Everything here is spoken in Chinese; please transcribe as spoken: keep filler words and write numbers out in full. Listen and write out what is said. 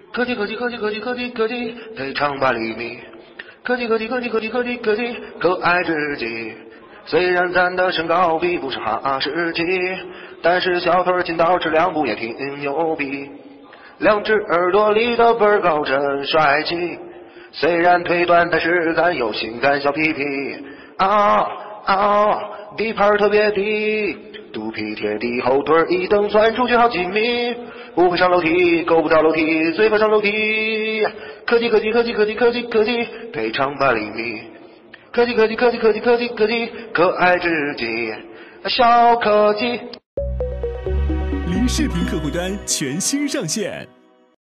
科技科技科技科技科技科技，腿长八厘米。科技科技科技科技科技科技，可爱至极。虽然咱的身高比不上哈士奇，但是小腿筋道质量不也挺牛逼？两只耳朵立得倍儿高，真帅气。虽然腿短，但是咱有性感小屁屁。啊啊，地盘特别低，肚皮贴地，后腿一蹬窜出去好几米。不会上楼梯，够不着楼梯，最怕上楼梯。科技科技科技科技科技科技，腿长八厘米。科技科技科技科技科技科技，可爱至极，小科技。 零视频客户端全新上线。